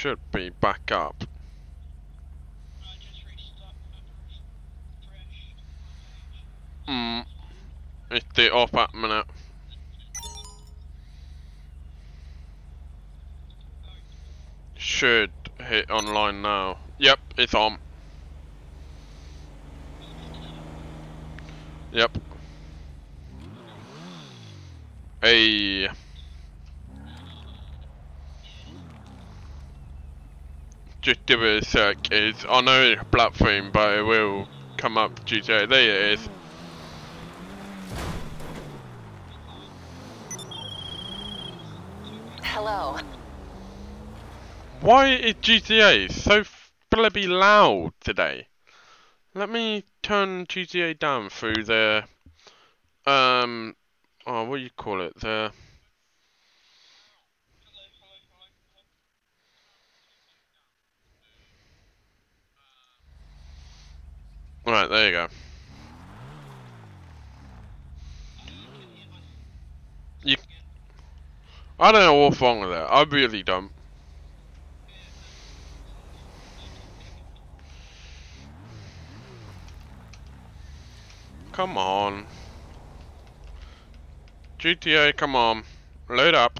should be back up. It's the off at minute. Should hit online now. Yep, it's on. Yep. Hey. Just give it a sec. I know it's black theme, but it will come up GTA. There it is. Hello. Why is GTA so bloody loud today? Let me turn GTA down through the oh, what do you call it? Right, there you go. I don't know what's wrong with it. I really don't. Come on. GTA, come on. Load up.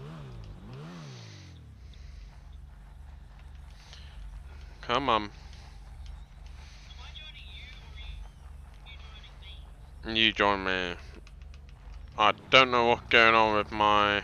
Come on. You join me. I don't know what's going on with my...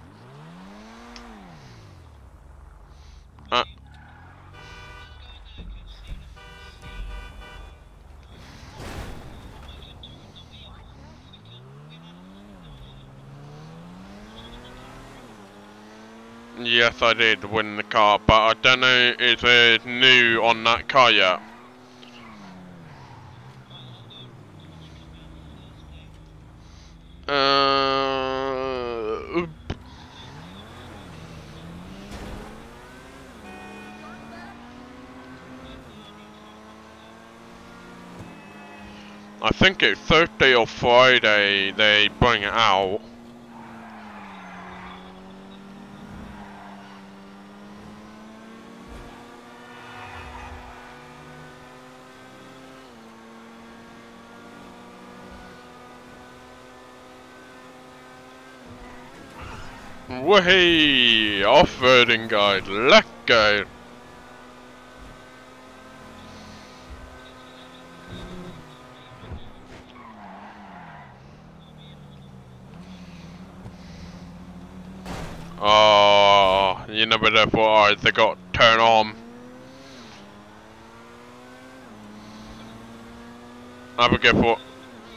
Yes, I did win the car, but I don't know if it's new on that car yet. I think it's Thursday or Friday they bring it out. Woohoo! Off-roading guide, let's go! Oh, you never know what eyes they got turn on. Have a good one.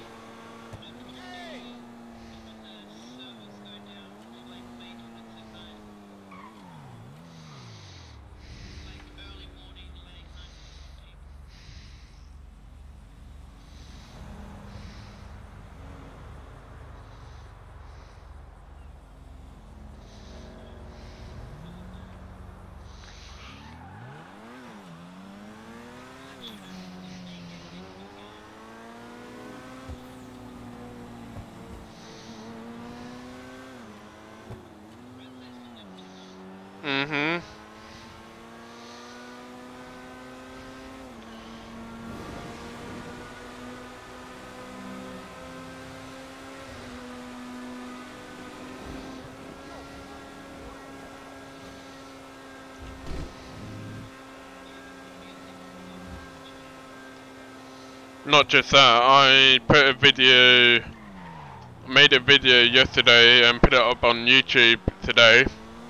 Not just that, I put a video, made a video yesterday and put it up on YouTube today.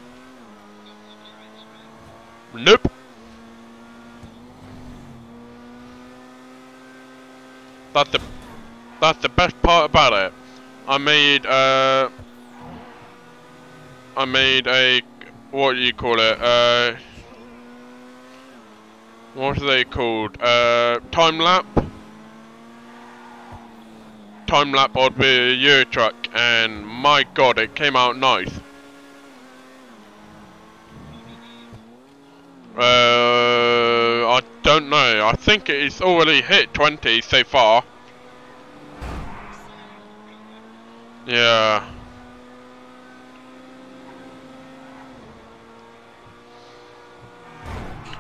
Nope. That's the best part about it. I made a, what do you call it, what are they called, time lapse of the Euro truck, and my god, it came out nice. I don't know, I think it's already hit 20 so far. Yeah.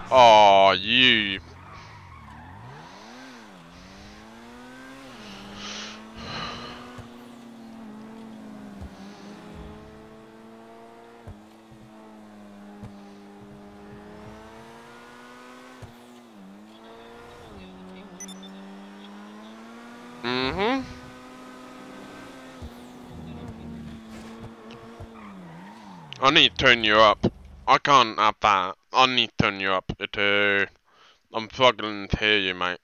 Oh, you. Mm-hmm. I need to turn you up. I can't have that. I need to turn you up. I'm struggling to hear you, mate.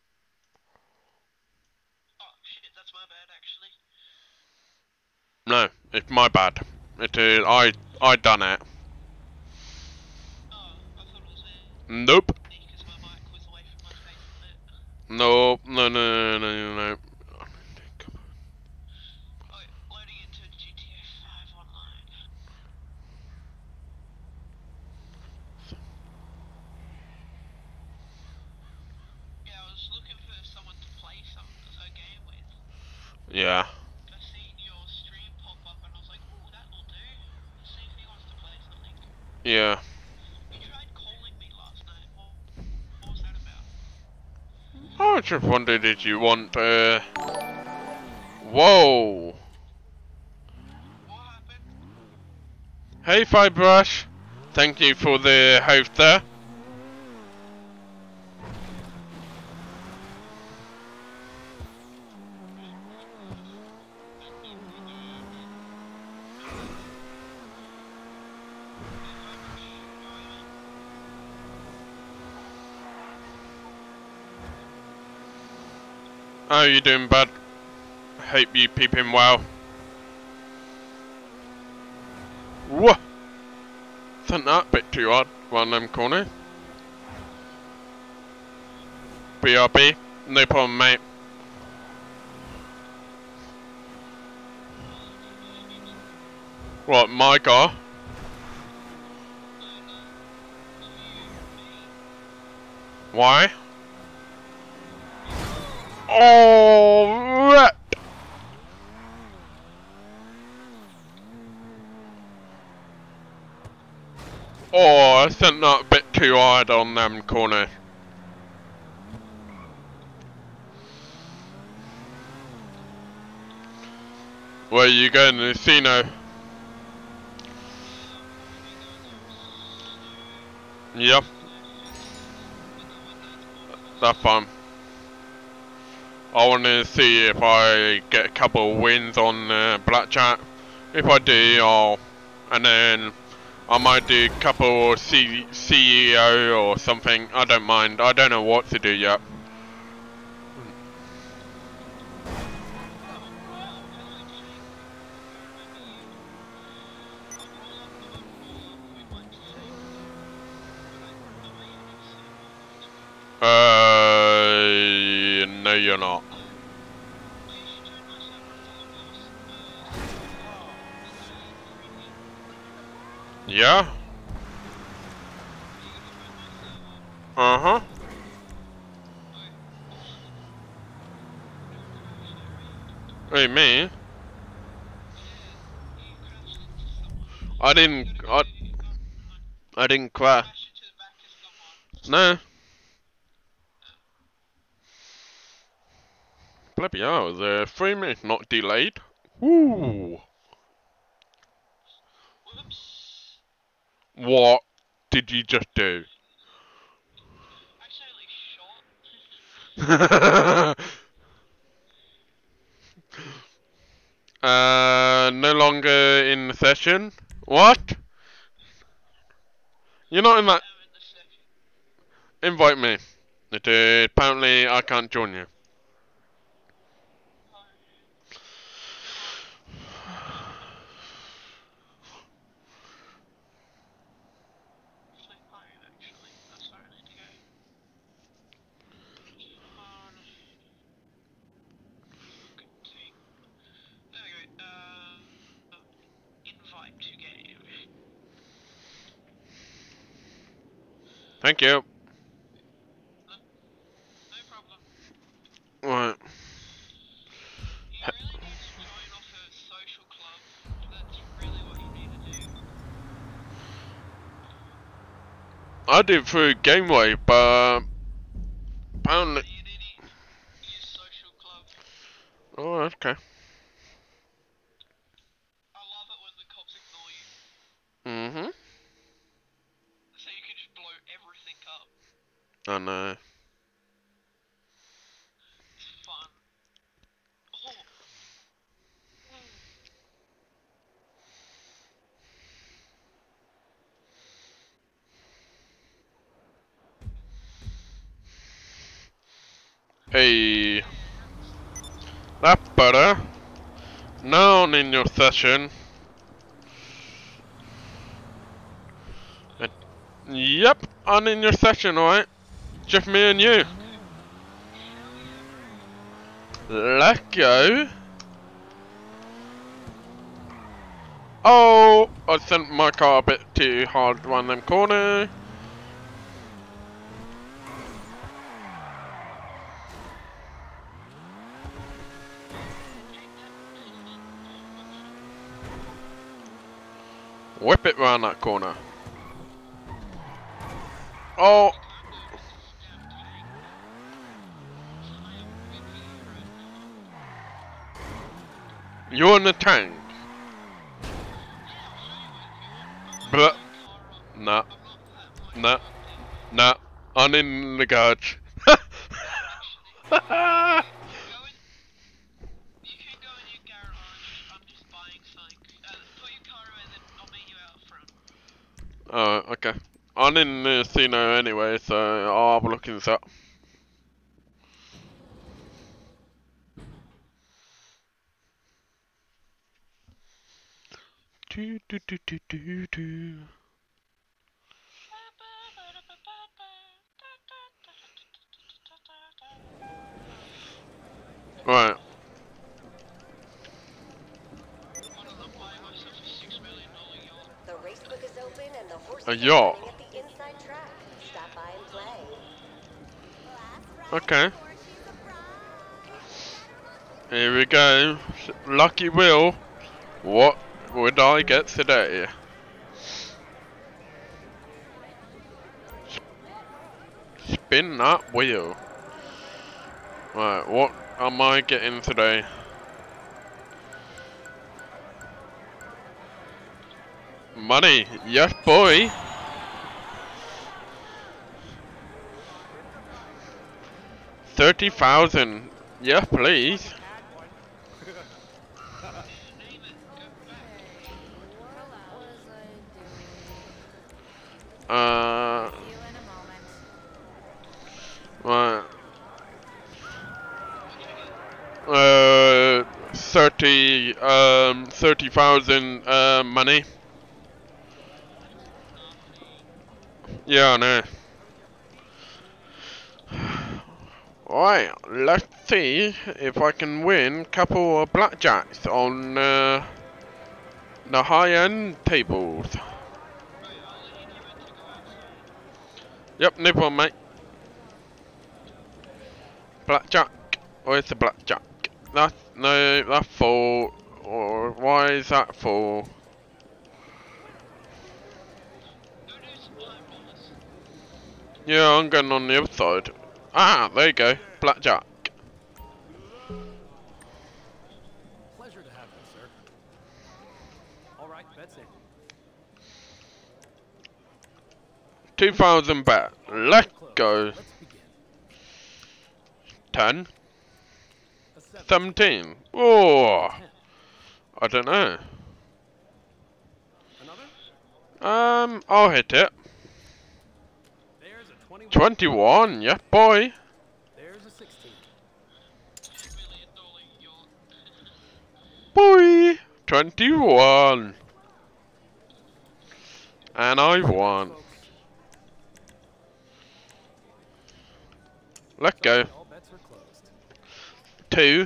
Oh shit, that's my bad actually. No, it's my bad. I done it. Oh, I thought it was me Nope. because my mic was away from my face a bit. Nope. No. Oh, loading into GTA 5 online. Yeah, I was looking for someone to play a game with. Yeah. I seen your stream pop up and I was like, ooh, that'll do. Let's see if he wants to play something. Yeah. You tried calling me last night. What was that about? I just wondered if you want, Whoa. What happened? Hey, Fibrush. Thank you for the host there. Hey, Fibrush, how are you, man? How you doing, bud? Hope you peeping well. Whoa. Isn't that a bit too hard around them corner? BRB. No problem, mate. What, my car? No, not you, me. Why? You Oh, right. Oh, I sent that a bit too hard on them corner. Where you going, Lucino? I'm gonna be going there soon. Yep, Just with the windows that's modified. fine. I want to see if I get a couple of wins on Blackjack. If I do, and then I might do a couple of CEO or something. I don't mind. I don't know what to do yet. Oh, hello Jake. I remember you. I'll pull up your invite to speak, but am I in your server next week? No, you're not. Oh, you should join my server. It's a lot more simple. It's only friendly. Yeah? Are you gonna join my server? Uh-huh. Okay. Don't crash there, are you? Hey, me? Yeah, you crashed into someone. I You didn't, gotta go. I, Oh, never mind. I didn't You crash. crashed into the back of someone. No. Uh, Bloody hell, the 3 minutes not delayed. Woo! whoops. What did you just do? Accidentally shot. No longer in the session? What? You're not in I that. am in the session. Invite me. Apparently I can't join you. Oh, come on. Flip home, actually. That's where I need to go. Come on. Fucking thing. There we go. Invite to game. Thank you. No, no problem. Right. You really need to join off a social club. That's really what you need to do. I did through Gameway, but apparently. You need to use social club. Oh, okay. I love it when the cops ignore you. Mhm. So you can just blow everything up. I know. It's fun. Oh. Hey, that better. Now on in your session. Yep, on in your session, alright? Just me and you. Hell yeah, Let's go. Oh, I sent my car a bit too hard around them corner. Whip it round that corner. Oh, I can't do it with this damn tank. I am whipping you right now. you're in the tank. Yeah, I'll show you if you want. I might But pull your car up. nah, I'm not that much nah, of a thing. nah. I'm in the garage. Actually, okay, you can go in your garage. I'm just buying something. Put your car away, then I'll meet you out front. Oh, okay. I'm in the casino anyway, so I'll have a look inside. Do, do, do, do, do, do. Right. Hold on, I'm buying myself a $6 million yacht. The racebook is open and the A horses are yacht. running at the inside track. Stop by and play. Okay. Here we go. Lucky wheel. What would I get today? Spin that wheel. Right, what am I getting today? Money. Yes, boy. 30,000. Yes, please. Yeah, name it. Go back. Uh. Right. What'd you get? 30,000 money. That's nothing. Yeah, I know. Right, let's see if I can win a couple of blackjacks on the high-end tables. Right, I'll let you know when to go outside. Yep, no problem, mate. Blackjack. Where's the blackjack? That's no, that's full. Or why is that full? Go do some eyeballs. Yeah, I'm going on the other side. Ah, there you go. Blackjack. Pleasure to have you, sir. All right, that's it. 2,000 bet. Let's go. Let's begin. 10, A 7. 17. Oh, 10. I don't know. Another? I'll hit it. There's a 21. 21, yeah, boy. There's a 16. $2 million yacht. Boy. 21. And I won. Folks, Let's go. all bets are closed. 2,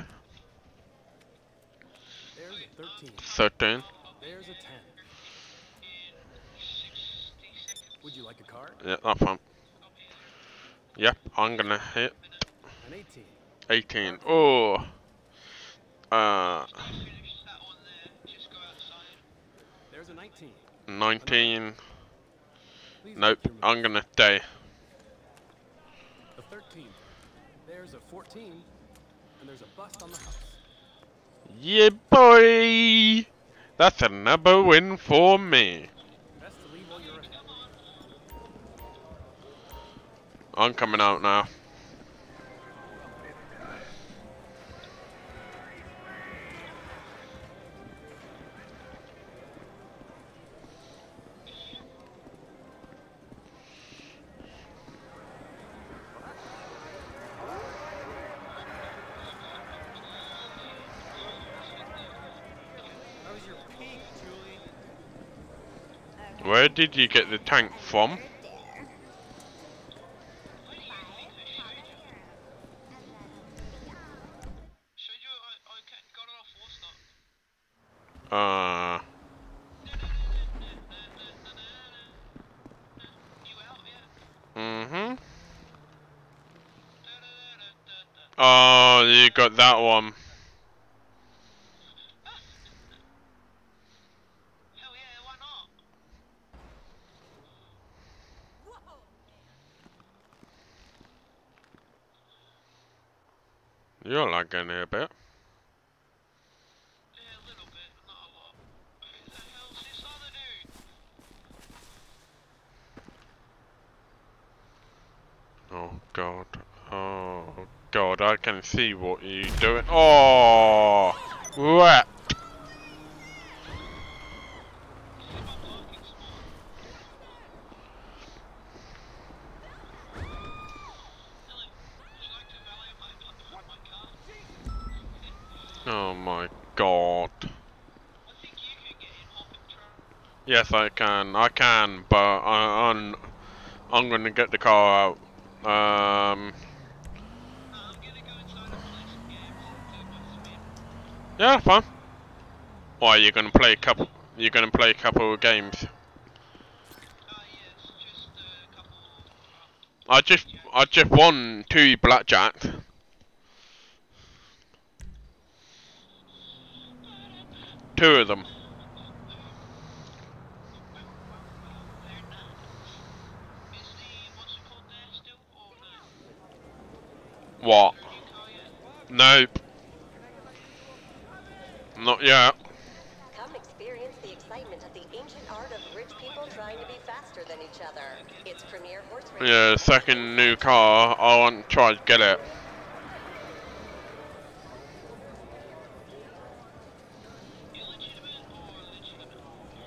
There's a 13. 13. There's a 10. In 60 seconds. Would you like a card? Yeah, that's fine. I'll be there. Yep, I'm gonna hit An 18. 18. Oh. Once you finish that one there, just go outside. There's a 19. 19. Please Nope, make your I'm move. gonna stay. The 13th. There's a 14, and there's a bust on the house. Yeah, boy! That's another win for me. Best to leave while you're ahead. I'm coming out now. How was your peak, Julie? Where did you get the tank from? Showed you I got it off Warstock. Uh, You out, yeah. mm-hmm. Oh, you got that one. Hell yeah, why not? You're lagging here a bit. Yeah, a little bit, but not a lot. Who the hell's this other dude? Oh god. Oh god, I can see what you're doing. Oh! Rat! See my parking spot. Hello, would you like to valet my car? Oh my god. I think you can get in hop and truck. Yes, I can, but I'm gonna get the car out. I'm gonna go inside and play some games. Do my spin. Yeah, fine. Why, you're gonna play a couple, you're gonna play a couple of games. Yes, just a couple. I just won 2 blackjack. 2 of them. Very nice. Is the what's it called there still or no? What? No new car yet? Nope. Not yet. Come experience the excitement of the ancient art of rich people trying to be faster than each other. It's premier horse racing. Yeah, second new car. I want to try to get it. Illegitimate or legitimate?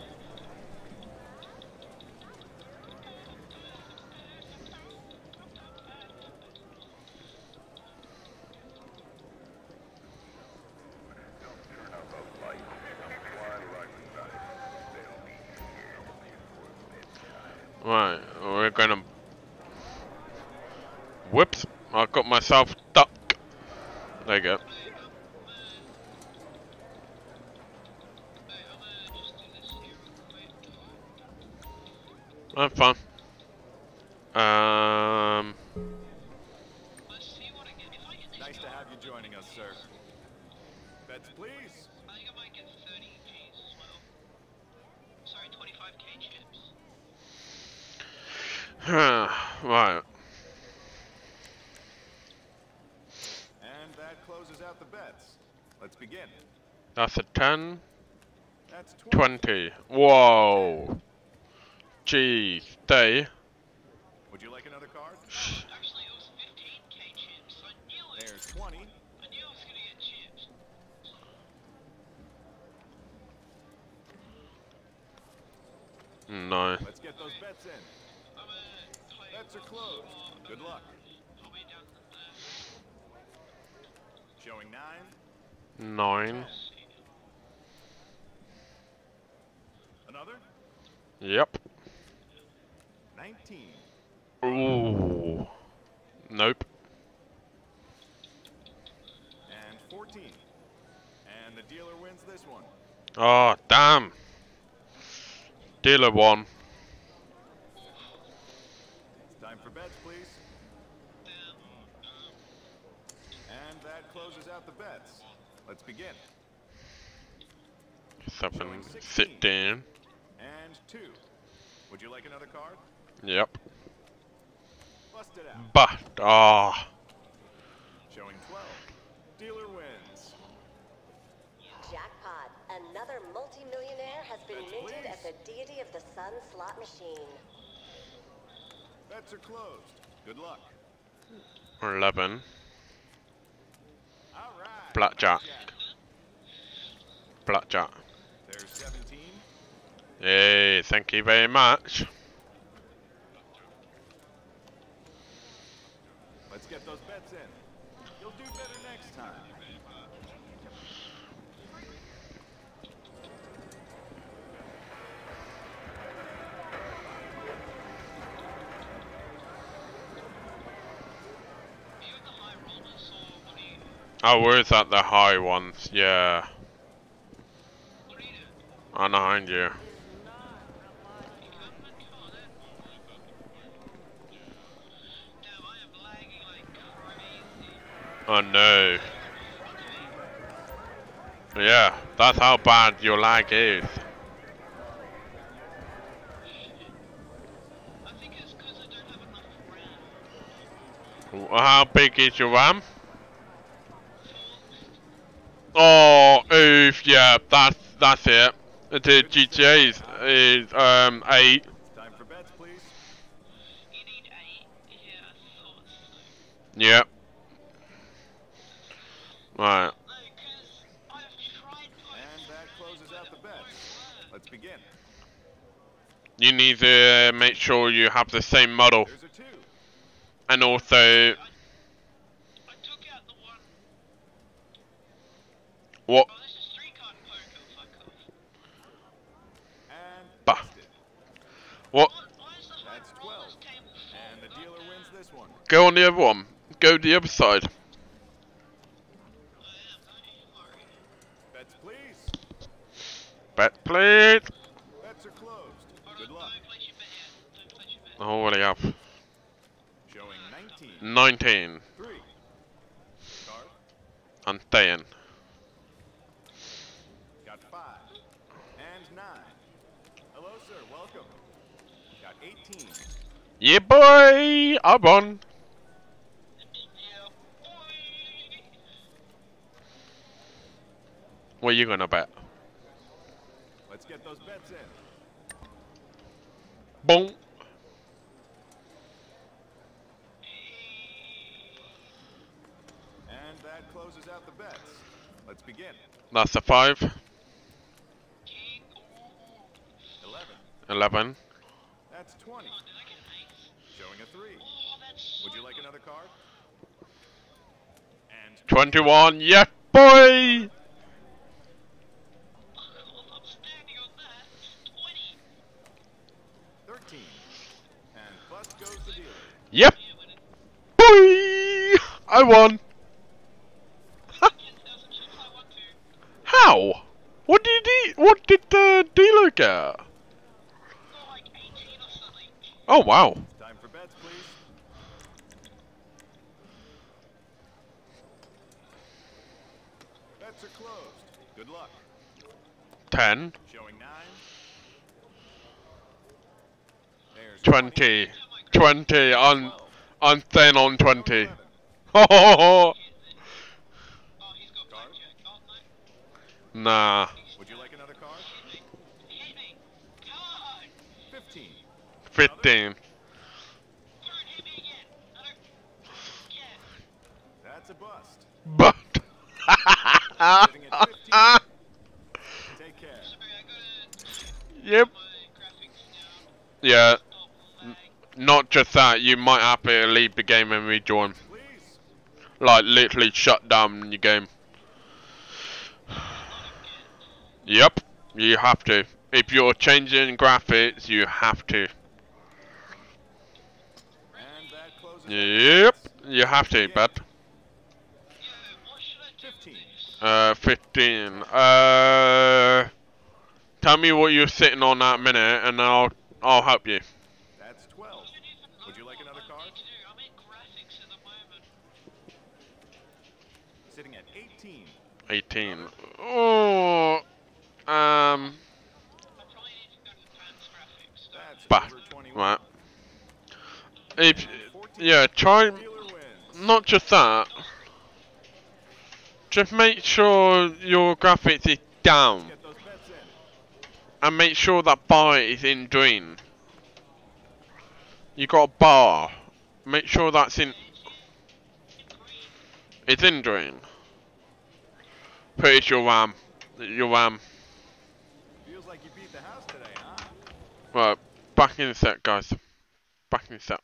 Right, we're gonna. Whoops! I got myself stuck. There you go. Just do this here real quick. I'm fine. Let's see what I get. If I get this Nice to car, have you joining us, sir. Bets, please. I think I might get 30 Gs as well. Sorry, 25k chips. right. And that closes out the bets. Let's begin. That's a 10, That's 20. 20. Whoa. Gee, stay. Would you like another card? Actually, it was 15k chips. I knew it. There's 20. I knew I was gonna get chips. No. Let's get those bets in. I'm gonna play. Bets are closed. Good luck. I'll be down there. Showing 9. 9. Another. Yep. 19. Ooh. Nope. And 14. And the dealer wins this one. Oh, damn. Dealer 1. It's time for bets, please. And that closes out the bets. Let's begin. 7. Sit down. And 2. Would you like another card? Yep. Bust it out. But, ah. Showing 12. Dealer wins. Jackpot. Another multi-millionaire has been Bets, minted please. at the Deity of the Sun slot machine. Bets are closed. Good luck. 11. All right. Blackjack. Blackjack. There's 17. Yay, thank you very much. Let's get those bets in. You'll do better next time. Are you at the high rollers or what are you? Oh, where's at the high ones? Yeah. What are you doing? I'm behind you. You coming? Come on then. Damn, I am lagging like crazy. Oh no. Yeah, that's how bad your lag is. I think it's because I don't have enough RAM. How big is your RAM? Oh, oof, yeah, that's it. The GTA is 8. Time for bets, please. You need 8? Yeah, I thought so. Yep. Right. No, because I've tried And that closes out the bets. Let's begin. You need to make sure you have the same model. There's a 2. And also, I took out the one. what? Oh, this is 3-card poker. Fuck off. And Bah. busted. What? Why is the high That's rollers 12. table full? And the dealer wins this one. Go on the other one. Go the other side. I am, don't you worry. Bets, please. Bet, please. Bets are closed. Good luck. Don't place your bet yet. Don't place your bet. I already have. Showing 19. 19. 3. Card. I'm staying. Got 5. And 9. Hello, sir. Welcome. Got 18. Yeah, boy. I won. Yeah, boy. What are you gonna bet? Let's get those bets in. Boom. And that closes out the bets. Let's begin. That's a 5. King. Ooh. 11. 11. That's 20. Did I get an ace? Showing a 3. Oh, that's Would you like another card? And 21. Yeah, boy. I'm standing on that. 20. 13. And bust goes the dealer. Yep. Yeah, when it Boy. I won. 10,000 chips, I want to. How? What did what did the dealer get? Got like 18 or something. Oh wow. Time for bets, please. Bets are closed. Good luck. 10. Showing 9. There's 20. 20. I'm staying on 20. 11. Oh, Oh, he's got Card. blackjack. Oh, no. nah. Would you like another card? Hit me. Come on. 15. 15. Don't hit me again. I don't care. That's a bust. But. Sitting at 15. Take care. Sorry, I gotta Yep. my graphics down. Yeah. Stop lag. Not just that, you might have to leave the game and rejoin. Please. Like, literally shut down your game. Yep, you have to. If you're changing graphics, you have to. And that closes out the Yep, bets. you have to, bud. Yo, what should I do 15. with this? 15. Tell me what you're sitting on that minute, and I'll help you. That's 12. Would you like another card? I'm in graphics at the moment. Sitting at 18. 18. Oh. I probably need to go to advanced graphics. That's But, Over 21. right. If, And 14. yeah, try, Dealer wins. not just that, just make sure your graphics is down. Get those bets in. And make sure that bar is in green. You got a bar. Make sure that's in, it's in green. Pretty sure your RAM. Feels like you beat the house today, huh? Right, back in a sec, guys. Back in a sec.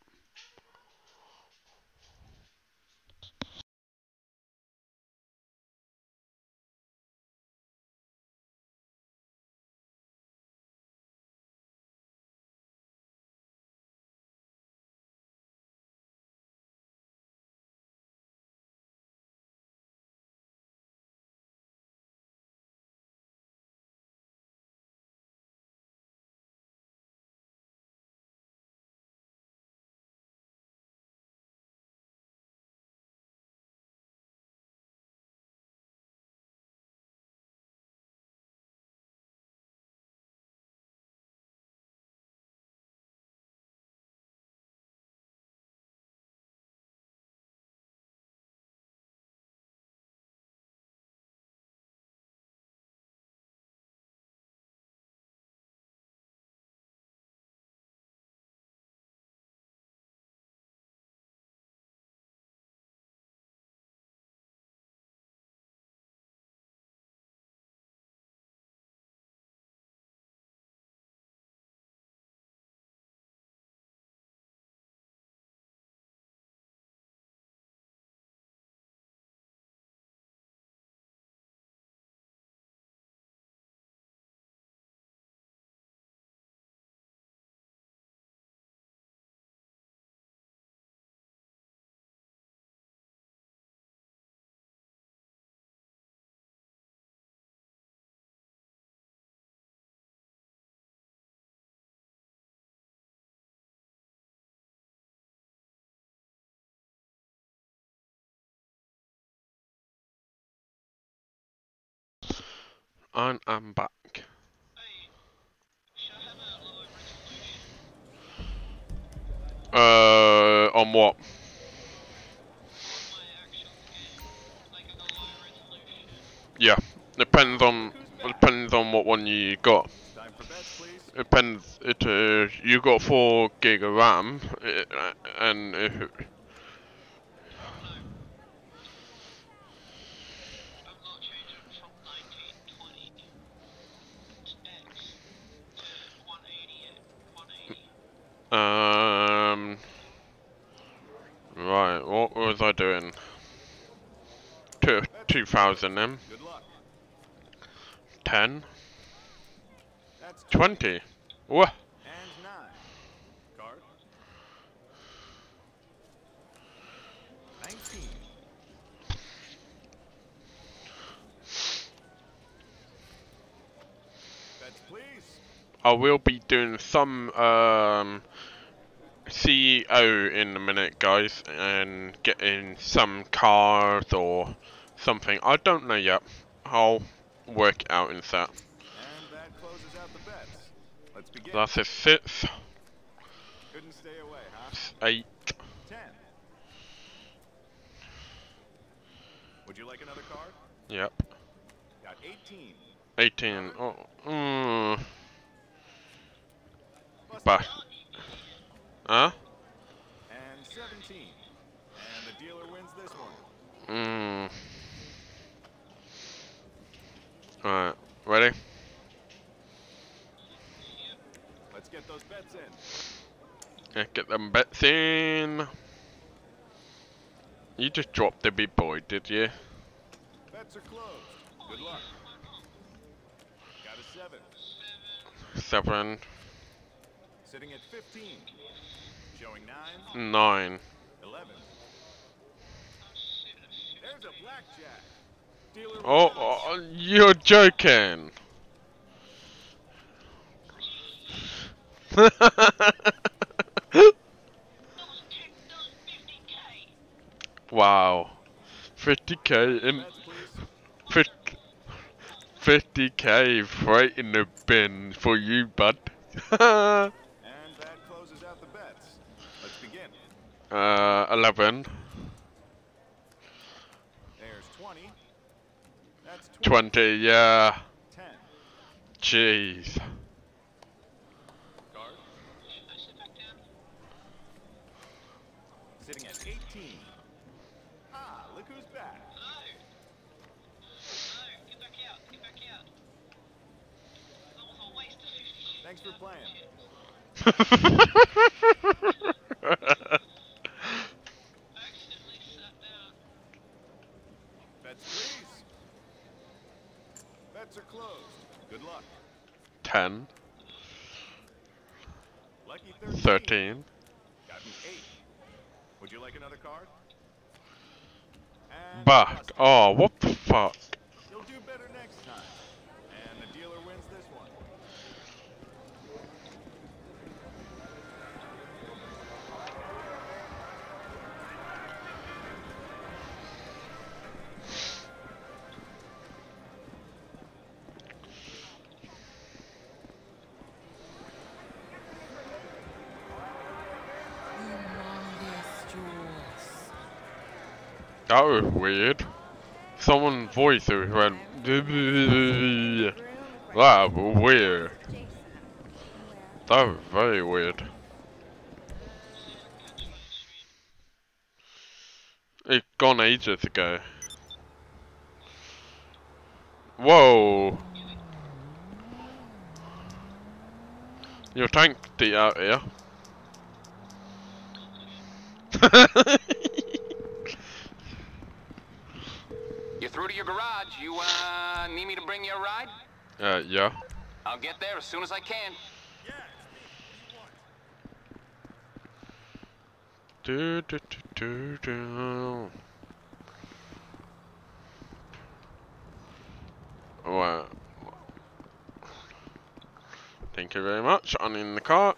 And I'm back. Hey, should I have a lower resolution On what? on my actual game? Like a low resolution? Yeah, depends on what one you got. Time for bets, please. Depends. You got 4 gig of RAM, and if No. I'm not changing from 1920 X to 180 at 180. right, what was I doing? 2000 then, Good luck. 10, That's 20. What? And 9. Card. 19. Bets, please. I will be doing some CEO in a minute, guys, and getting some cars or something. I don't know yet. I'll work it out in that. And that closes out the bets. Let's begin. That's a 6, Couldn't stay away, huh? 8. 10. Would you like another card? Yep. Got 18. 18. Oh. Busted. But. Huh? And 17. And the dealer wins this one. Alright. Ready? Let's get those bets in. Yeah, get them bets in. You just dropped the big boy, did you? Bets are closed. Good luck. Got a 7. 7, Sitting at 15. Showing 9. 9. 11. There's a blackjack. Dealer Oh, wins. you're joking. Wow. 50k in Bets, please. 50k right in the bin for you, bud. And close out the bets. Let's begin. 11, There's 20. That's 20, yeah. 10. Jeez. Card. I sit back down. Sitting at 18. Ah, look who's back. No. No, get back out. Get back out. That was a waste of 50 shit. Thanks for playing. Accidentally sat down. Bets please. Bets are closed. Good luck. 10, Lucky 13. Got an 8. Would you like another card? And Back. busted. Oh, what the fuck? You'll do better next time. And the dealer wins this one. That was weird. Someone's voice went. That was weird. That was very weird. It gone ages ago. Whoa! Your tank deep out here. You're through to your garage. You, need me to bring you a ride? Yeah. I'll get there as soon as I can. Yeah, it's me. What do you want? Do. Well, thank you very much. I'm in the car.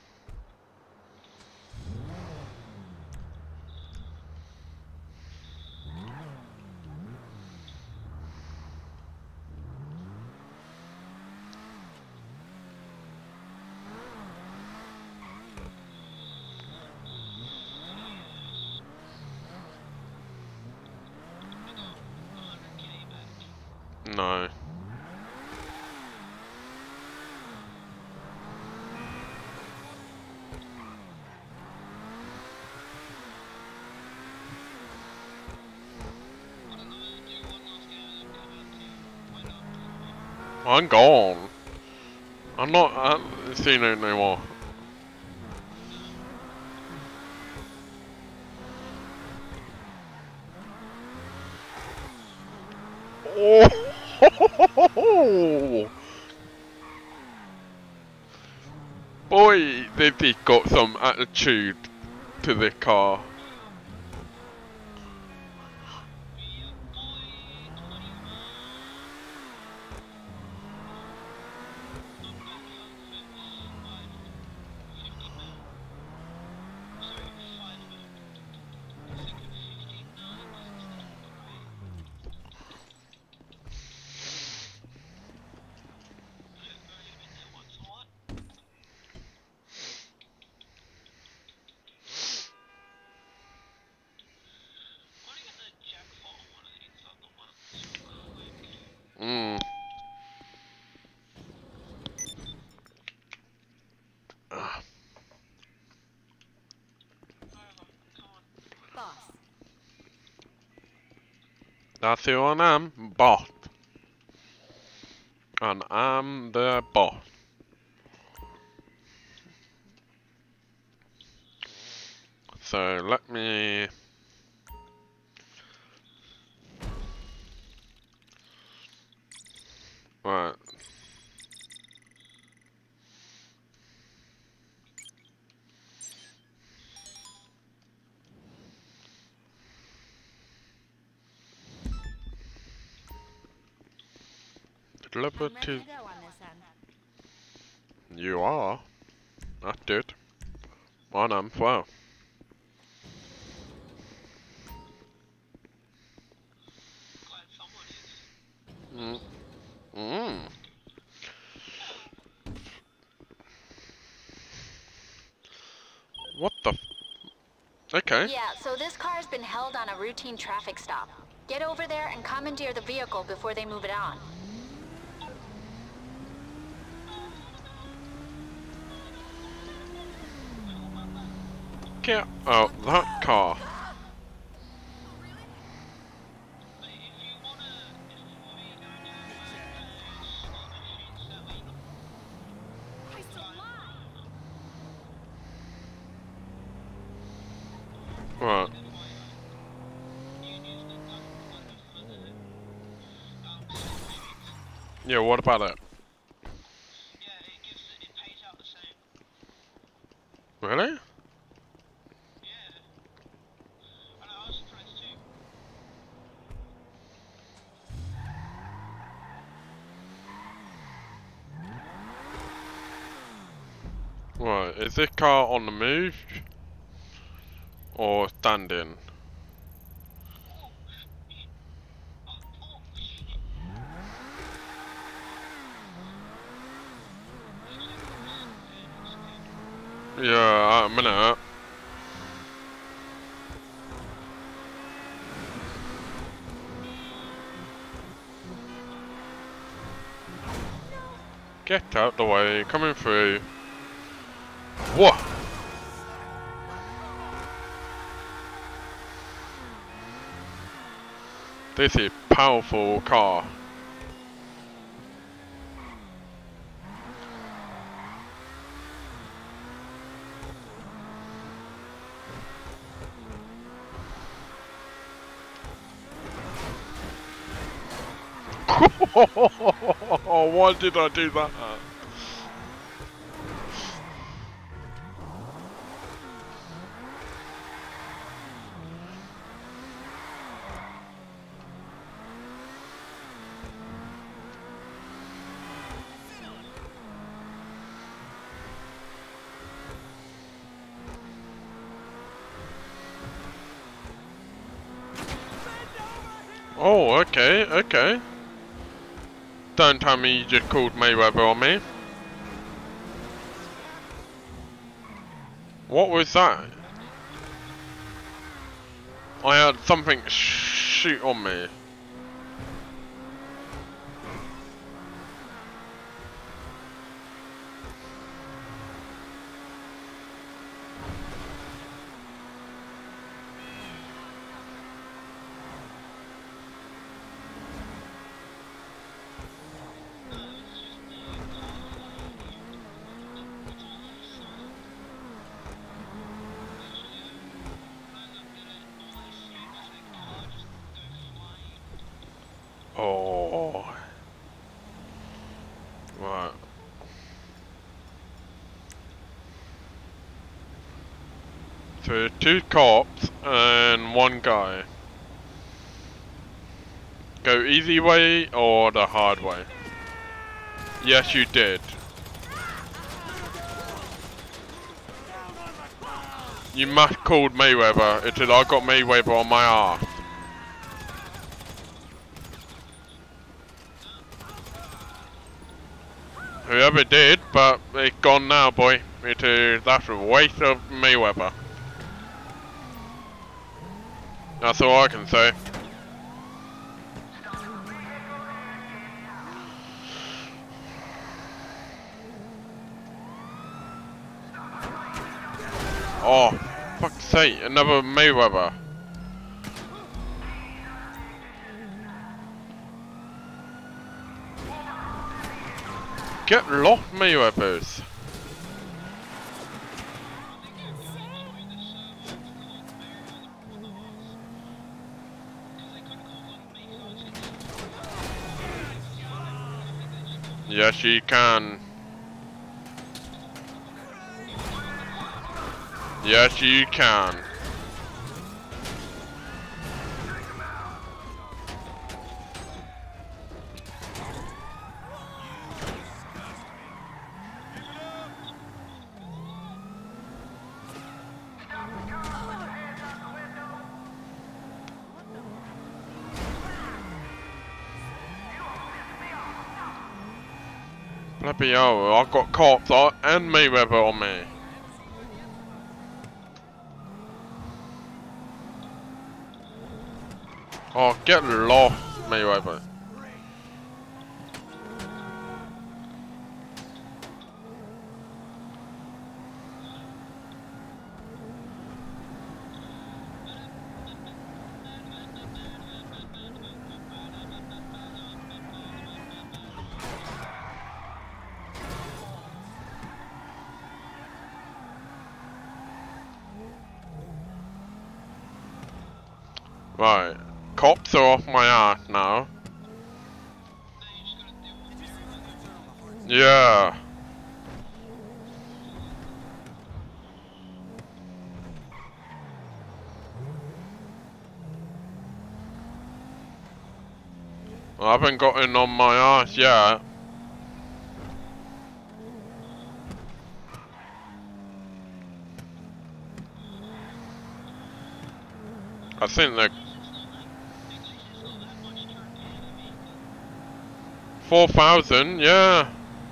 No. I'm gone. I'm not. I haven't seen it no more. Oh! Boy, they've got some attitude to the car. Mm. Boss. That's who I am, boss. And I'm the boss. So let me. Right. Deliver to. You are. That's good. I am as well. Mm. Mm. What the f... Okay. Yeah, so this car's been held on a routine traffic stop. Get over there and commandeer the vehicle before they move it on. Get out that car. Right. Yeah, what about it? Really? Right, is this car on the move? Or standing? Yeah, a minute. Get out the way, coming through. What? This is powerful car. Why did I do that? Oh, okay, okay. Don't tell me you just called Mayweather on me. What was that? I had something shoot on me. Oh. Right. So 2 cops and 1 guy. Go easy way or the hard way? Yes, you did. You must call Mayweather until I got Mayweather on my ass. Whoever did, but it's gone now, boy. That's a waste of Mayweather. That's all I can say. Oh, fuck's sake, another Mayweather. Get lost, Mayweathers. Yes, you can. Yes, you can. Bloody hell, I've got cops and Mayweather on me. Oh, get lost, Mayweather. Right, cops are off my ass now. Yeah. I haven't gotten on my ass yet. I think they're 4,000, yeah.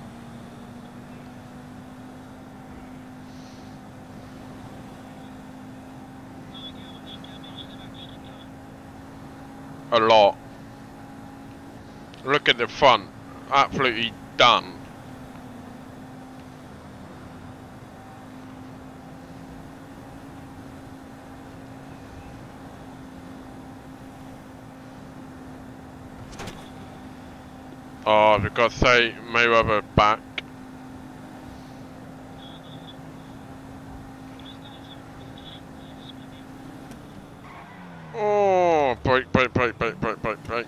A lot. Look at the front. Absolutely done. Oh, for God's sake, Mayweather back. Oh, break, break, break, break, break, break, break.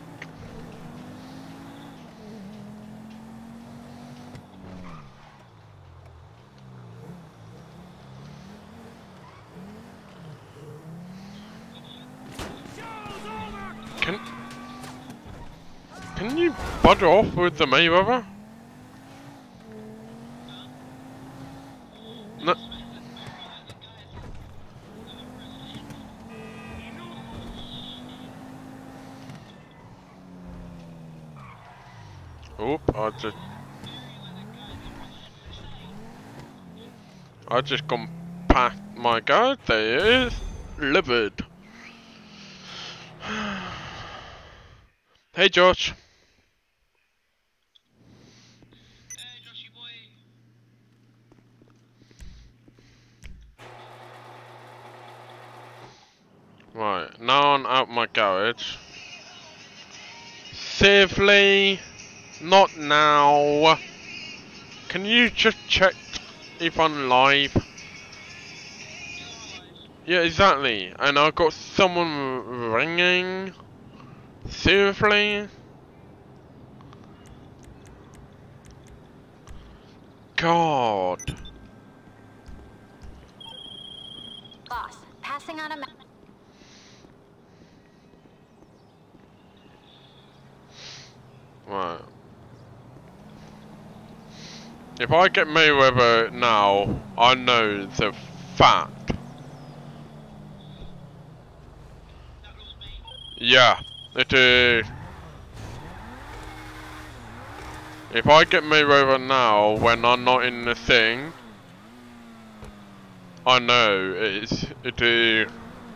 Can you bud off with the Mayweather? No. Oop, I just gone past my guard. There it is. Livid. Hey Josh. Hey, Joshy boy. Right, now I'm out my garage. Safely. Not now. Can you just check if I'm live? Yeah, exactly. And I've got someone ringing. Seriously? God. Boss, passing on a Right. If I get Mayweather now, I know the fact. Yeah, it is. If I get Mayweather now, when I'm not in the thing, I know it is.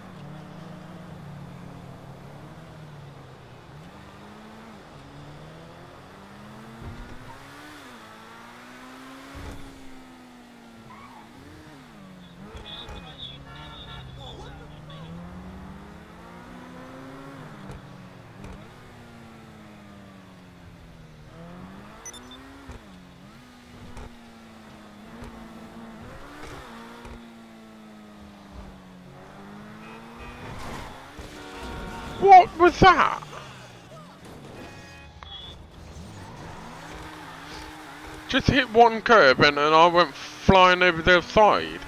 What was that? Just hit one curb and then I went flying over the side.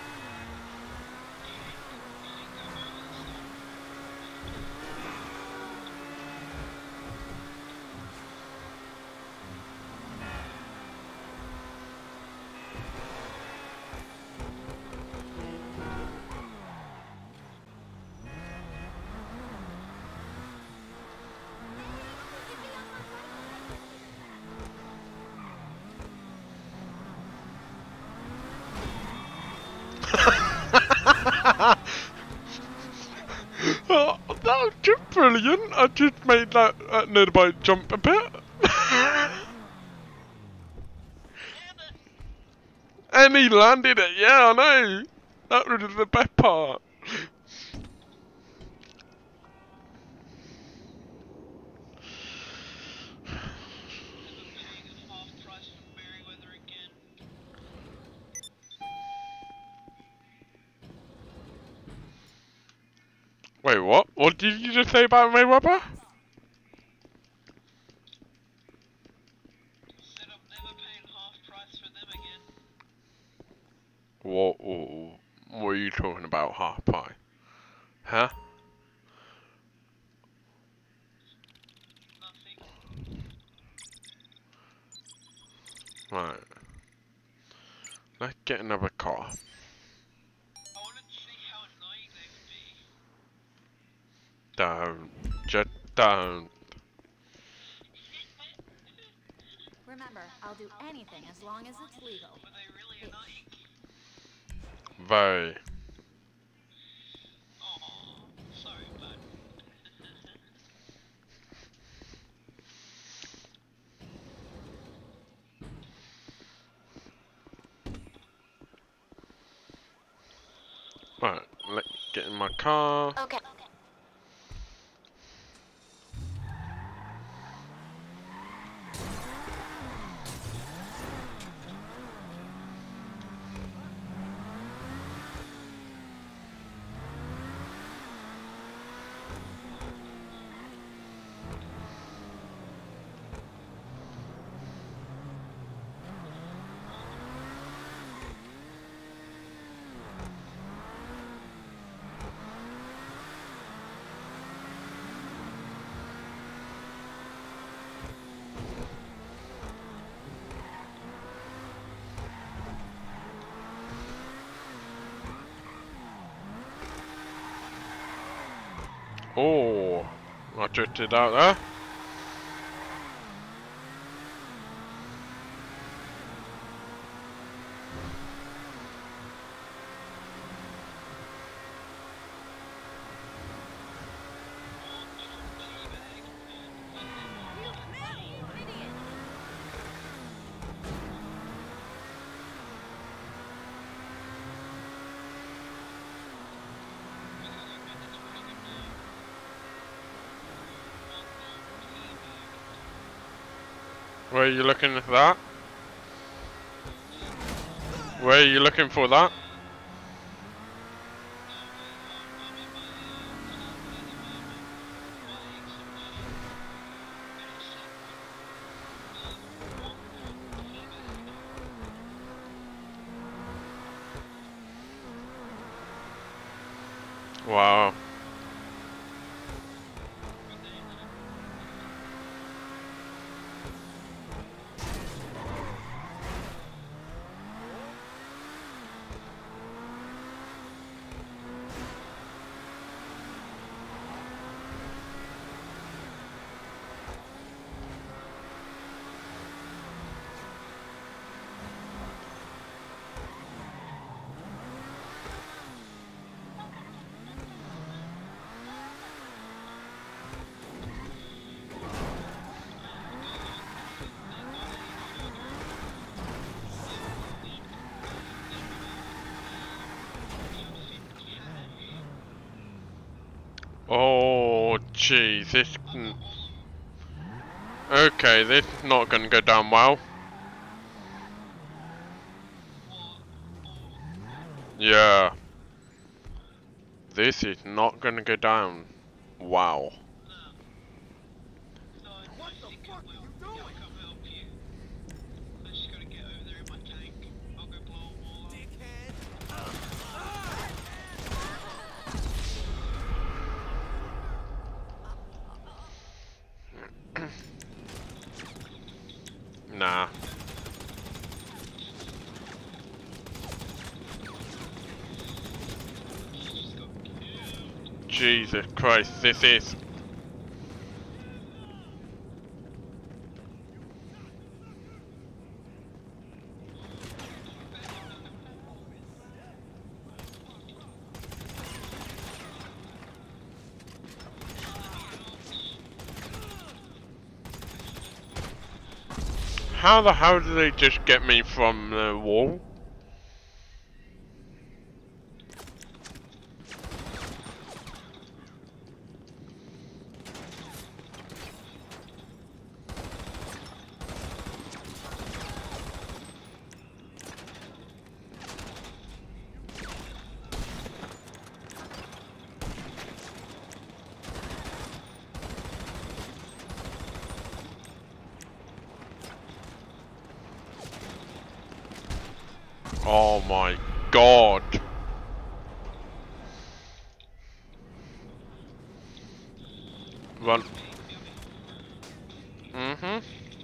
brilliant. I just made that nearby jump a bit. And he landed it, yeah, I know. That was the best part. Never paying half price for Merryweather again. Wait, what? What did you just say about Mayweather? Said I'm never paying half price for them again. What are you talking about, half pie? Huh? Nothing. Right. Let's get another car. I wanted to see how annoying they would be. Don't. Just don't. Remember, I'll do anything as long as it's legal. Were they really annoying? Very. Oh, sorry, bud. Right, let's get in my car. Okay. Oh, I drifted out there. Where are you looking for that? Where are you looking for that? Wow. Oh, jeez, this. Okay, this is not gonna go down well. Yeah. This is not gonna go down. Wow. No, I think it will. Yeah, I'll come help you. I just gotta get over there in my tank. I'll go blow a wall up. Nah. Jesus Christ, this is. How the hell did they just get me from the wall? Oh my god. Run. Mm-hmm.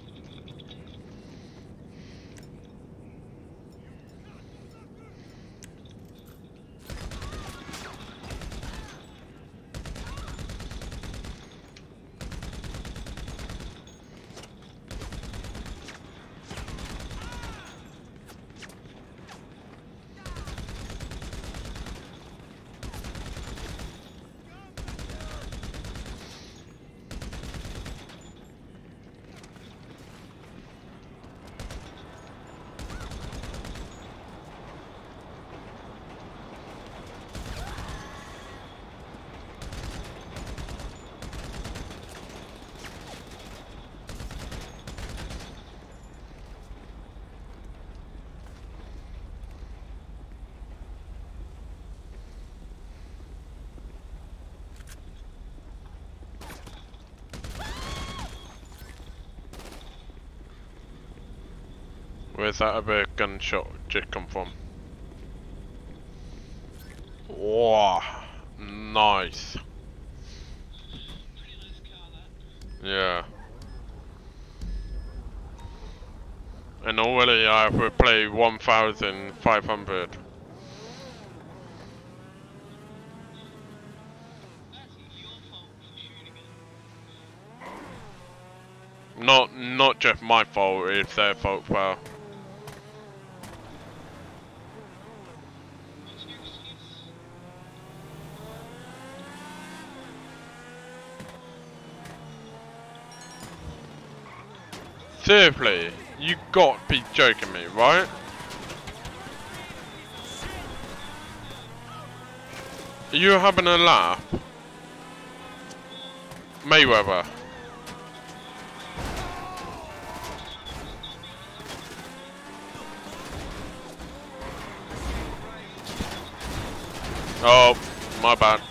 Where's that other gunshot just come from? Wow, nice. Yeah. And already I have to play 1,500. Not just my fault, it's their fault as well. Seriously, you got to be joking me, right? Are you having a laugh? Mayweather. Oh, my bad.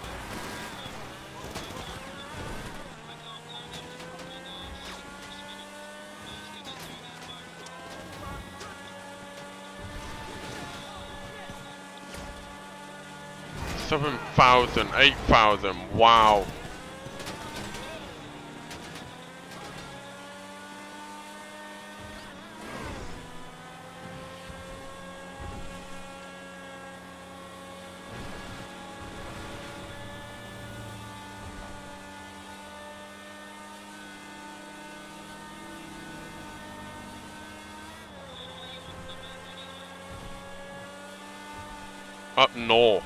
$7,000, $8,000, wow. Up north.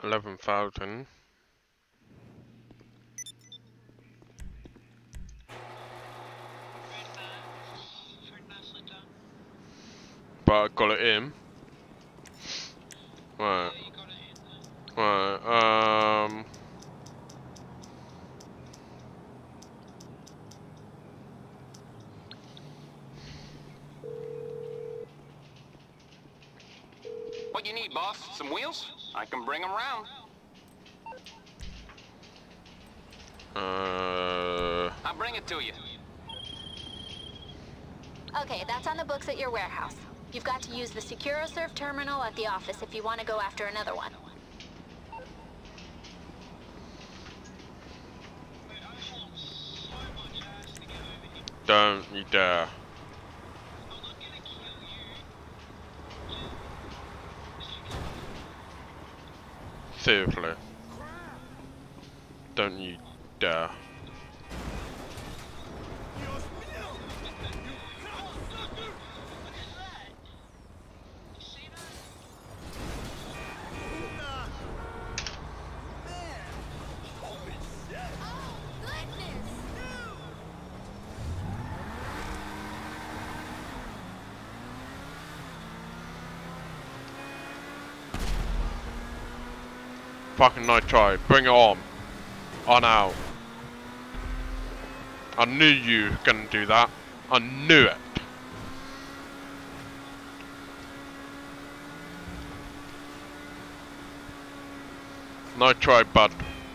11,000. Read that. Very nicely done. But I got it in. Right. Yeah, you got it in there. Right. What you need, boss? Some wheels? I can bring them round. I'll bring it to you. Okay, that's on the books at your warehouse. You've got to use the SecuroServe terminal at the office if you want to go after another one. Wait, I fought so much ass to get over here. Don't you dare. I'm not gonna kill you. Seriously. Don't you dare. You see that? Fucking nitro. Bring it on. On out. I knew you were gonna do that. I knew it. Nitro, bud.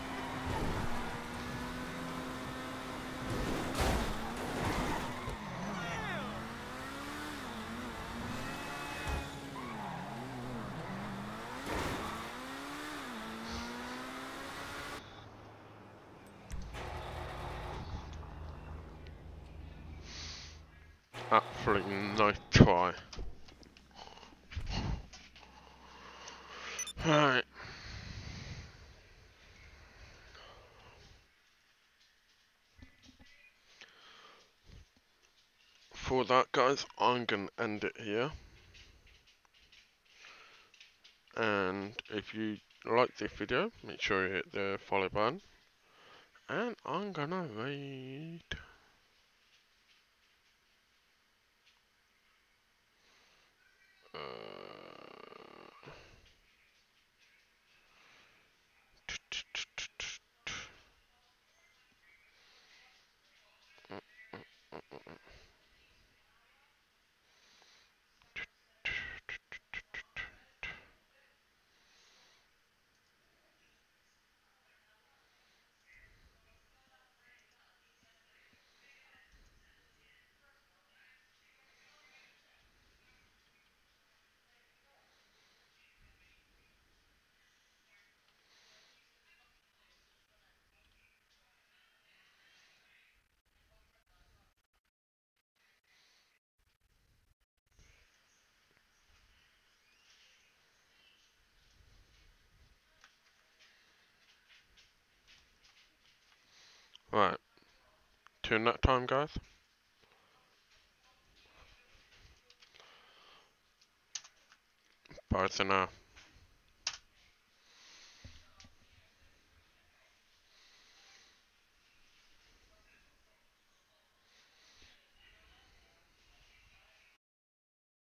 Absolutely nice try. Right. For that, guys, I'm gonna end it here. And if you like this video, make sure you hit the follow button. And I'm gonna read. Right. Till next time, guys. Bye for now.